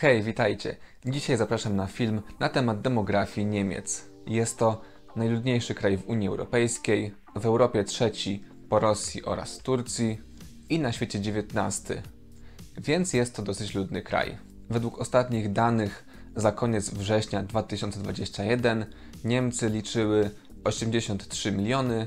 Hej, witajcie! Dzisiaj zapraszam na film na temat demografii Niemiec. Jest to najludniejszy kraj w Unii Europejskiej, w Europie trzeci po Rosji oraz Turcji i na świecie 19. Więc jest to dosyć ludny kraj. Według ostatnich danych za koniec września 2021 Niemcy liczyły 83 miliony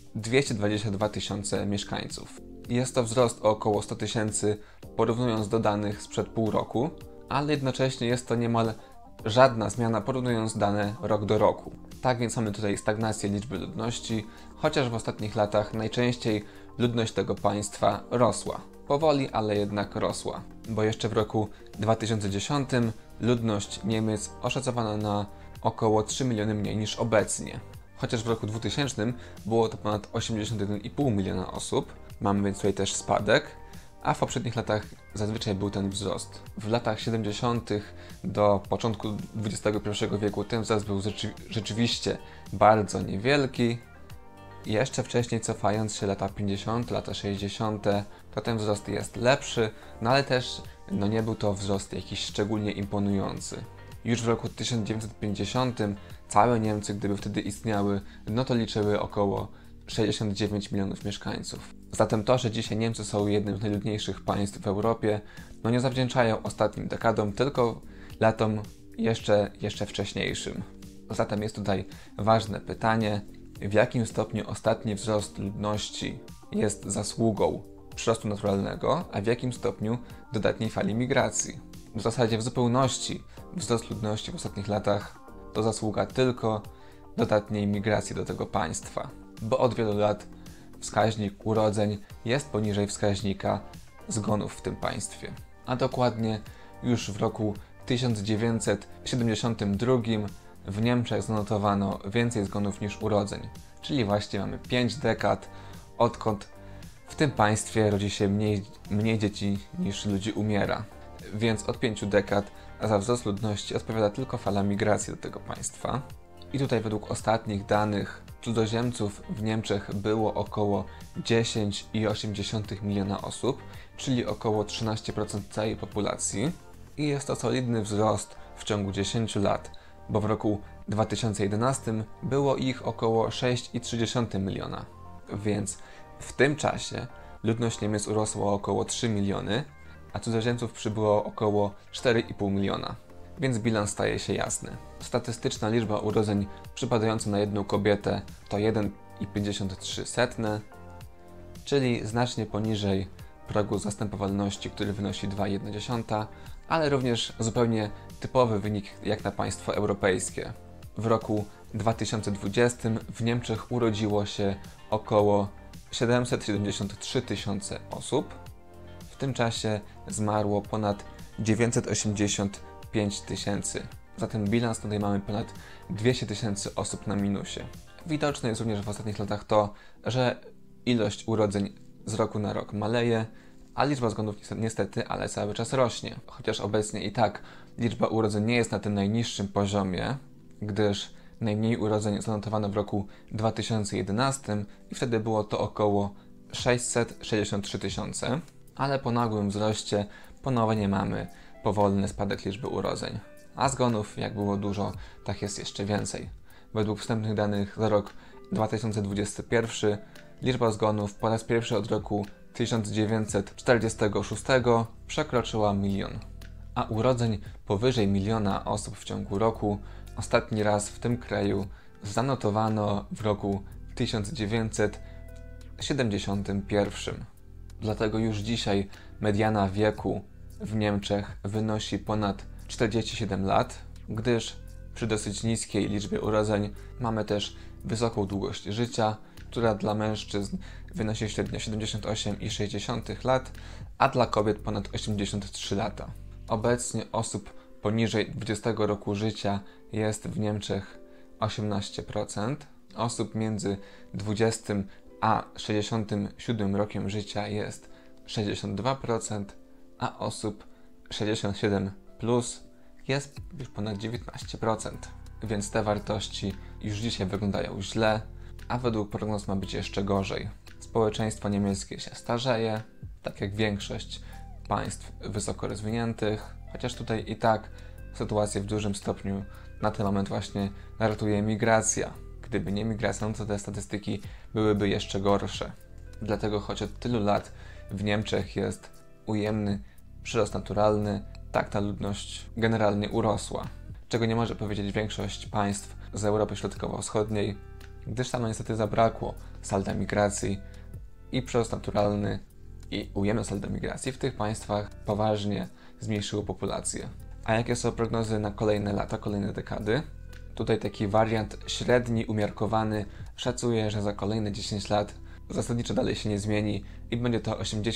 222 tysiące mieszkańców. Jest to wzrost o około 100 tysięcy porównując do danych sprzed pół roku, ale jednocześnie jest to niemal żadna zmiana porównując dane rok do roku. Tak więc mamy tutaj stagnację liczby ludności, chociaż w ostatnich latach najczęściej ludność tego państwa rosła. Powoli, ale jednak rosła, bo jeszcze w roku 2010 ludność Niemiec oszacowano na około 3 miliony mniej niż obecnie. Chociaż w roku 2000 było to ponad 81,5 miliona osób, mamy więc tutaj też spadek, a w poprzednich latach zazwyczaj był ten wzrost. W latach 70. do początku XXI wieku ten wzrost był rzeczywiście bardzo niewielki. Jeszcze wcześniej, cofając się lata 50., lata 60., to ten wzrost jest lepszy, no ale też nie był to wzrost jakiś szczególnie imponujący. Już w roku 1950 całe Niemcy, gdyby wtedy istniały, no to liczyły około 69 milionów mieszkańców. Zatem to, że dzisiaj Niemcy są jednym z najludniejszych państw w Europie, nie zawdzięczają ostatnim dekadom, tylko latom jeszcze wcześniejszym. Zatem jest tutaj ważne pytanie, w jakim stopniu ostatni wzrost ludności jest zasługą przyrostu naturalnego, a w jakim stopniu dodatniej fali migracji. W zasadzie w zupełności wzrost ludności w ostatnich latach to zasługa tylko dodatniej migracji do tego państwa, bo od wielu lat wskaźnik urodzeń jest poniżej wskaźnika zgonów w tym państwie. A dokładnie już w roku 1972 w Niemczech zanotowano więcej zgonów niż urodzeń, czyli właśnie mamy 5 dekad, odkąd w tym państwie rodzi się mniej dzieci niż ludzi umiera. Więc od 5 dekad za wzrost ludności odpowiada tylko fala migracji do tego państwa. I tutaj według ostatnich danych cudzoziemców w Niemczech było około 10,8 miliona osób, czyli około 13% całej populacji. I jest to solidny wzrost w ciągu 10 lat, bo w roku 2011 było ich około 6,3 miliona. Więc w tym czasie ludność Niemiec urosła o około 3 miliony, a cudzoziemców przybyło około 4,5 miliona. Więc bilans staje się jasny. Statystyczna liczba urodzeń przypadająca na jedną kobietę to 1,53, czyli znacznie poniżej progu zastępowalności, który wynosi 2,1, ale również zupełnie typowy wynik jak na państwo europejskie. W roku 2020 w Niemczech urodziło się około 773 tysiące osób. W tym czasie zmarło ponad 985 tysięcy. Zatem bilans tutaj mamy ponad 200 tysięcy osób na minusie. Widoczne jest również w ostatnich latach to, że ilość urodzeń z roku na rok maleje, a liczba zgonów niestety, ale cały czas rośnie. Chociaż obecnie i tak liczba urodzeń nie jest na tym najniższym poziomie, gdyż najmniej urodzeń zanotowano w roku 2011 i wtedy było to około 663 tysiące, ale po nagłym wzroście ponownie mamy powolny spadek liczby urodzeń. A zgonów, jak było dużo, tak jest jeszcze więcej. Według wstępnych danych za rok 2021 liczba zgonów po raz pierwszy od roku 1946 przekroczyła milion. A urodzeń powyżej miliona osób w ciągu roku ostatni raz w tym kraju zanotowano w roku 1971. Dlatego już dzisiaj mediana wieku w Niemczech wynosi ponad 47 lat, gdyż przy dosyć niskiej liczbie urodzeń mamy też wysoką długość życia, która dla mężczyzn wynosi średnio 78,6 lat, a dla kobiet ponad 83 lata. Obecnie osób poniżej 20 roku życia jest w Niemczech 18%, osób między 20 a 67 rokiem życia jest 62%, a osób 67 plus jest już ponad 19%. Więc te wartości już dzisiaj wyglądają źle, a według prognoz ma być jeszcze gorzej. Społeczeństwo niemieckie się starzeje, tak jak większość państw wysoko rozwiniętych, Chociaż tutaj i tak sytuację w dużym stopniu na ten moment właśnie ratuje migracja. Gdyby nie migracja, no to te statystyki byłyby jeszcze gorsze. Dlatego choć od tylu lat w Niemczech jest ujemny przyrost naturalny, tak ta ludność generalnie urosła. Czego nie może powiedzieć większość państw z Europy Środkowo-Wschodniej, gdyż tam niestety zabrakło salda migracji i przyrost naturalny i ujemne saldo migracji w tych państwach poważnie zmniejszyły populację. A jakie są prognozy na kolejne lata, kolejne dekady? Tutaj taki wariant średni, umiarkowany szacuje, że za kolejne 10 lat zasadniczo dalej się nie zmieni i będzie to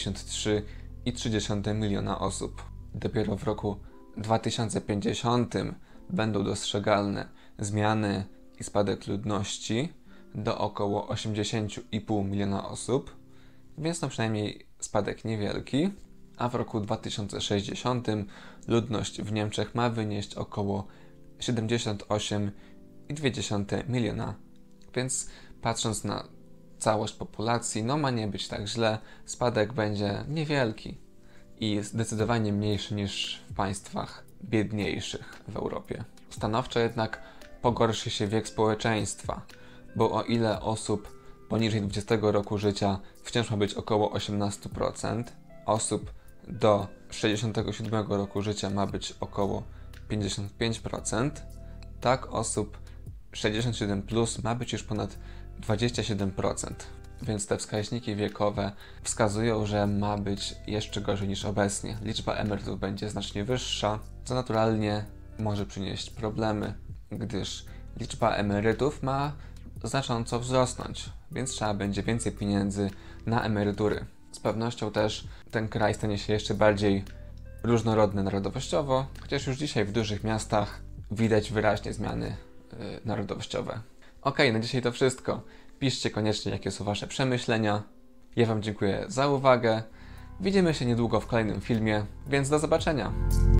83,3 miliona osób. Dopiero w roku 2050 będą dostrzegalne zmiany i spadek ludności do około 80,5 miliona osób, więc no przynajmniej spadek niewielki, a w roku 2060 ludność w Niemczech ma wynieść około 78,2 miliona, więc patrząc na całość populacji, no ma nie być tak źle, spadek będzie niewielki i zdecydowanie mniejszy niż w państwach biedniejszych w Europie. Stanowczo jednak pogorszy się wiek społeczeństwa, bo o ile osób poniżej 20 roku życia wciąż ma być około 18%, osób do 67 roku życia ma być około 55%, tak osób 67 plus ma być już ponad 27%. Więc te wskaźniki wiekowe wskazują, że ma być jeszcze gorzej niż obecnie. Liczba emerytów będzie znacznie wyższa, co naturalnie może przynieść problemy, gdyż liczba emerytów ma znacząco wzrosnąć, więc trzeba będzie więcej pieniędzy na emerytury. Z pewnością też ten kraj stanie się jeszcze bardziej różnorodny narodowościowo, chociaż już dzisiaj w dużych miastach widać wyraźnie zmiany narodowościowe. Okej, na dzisiaj to wszystko. Piszcie koniecznie, jakie są Wasze przemyślenia. Ja Wam dziękuję za uwagę. Widzimy się niedługo w kolejnym filmie, więc do zobaczenia.